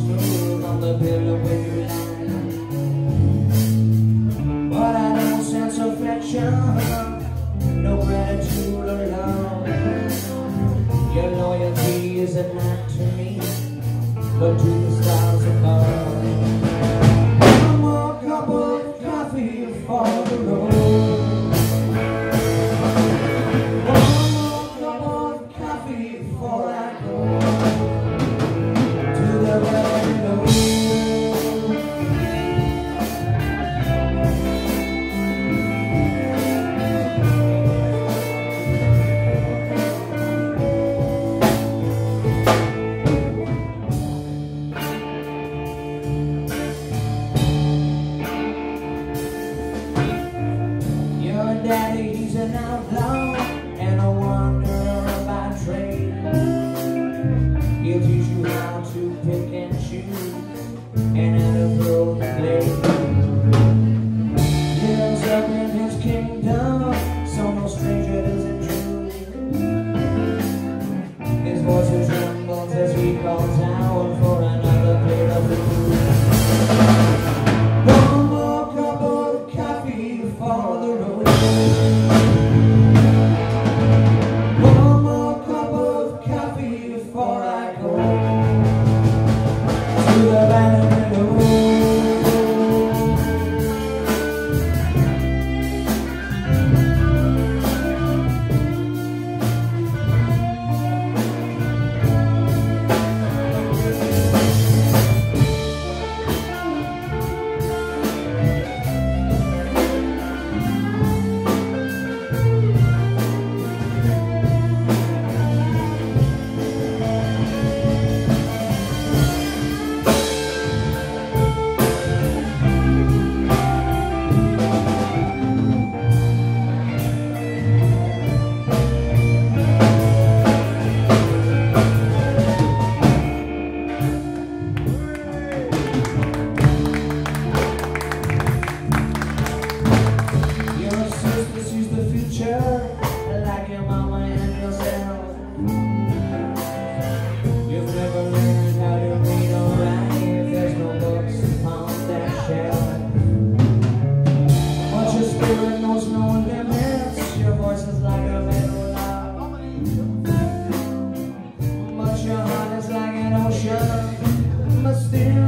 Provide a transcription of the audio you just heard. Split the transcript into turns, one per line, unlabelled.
smooth on the pillow when you lie. But I don't sense affection, no gratitude or love. Your loyalty isn't not to me, but to the stars above. One more cup of coffee for the road. Daddy, he's an outlaw and a wanderer by trade. He'll teach you how to pick and choose and how to throw the blade. Lives up in his kingdom, so no stranger does intrude. His voice trembles as he calls out for another plate of food. One more cup of coffee for the road. One more cup of coffee before I go to the Bannerman like your mama and yourself. You've never learned how to read or write if there's no books upon that shelf. But your spirit knows no limits, your voice is like a metal loud. But your heart is like an ocean, but still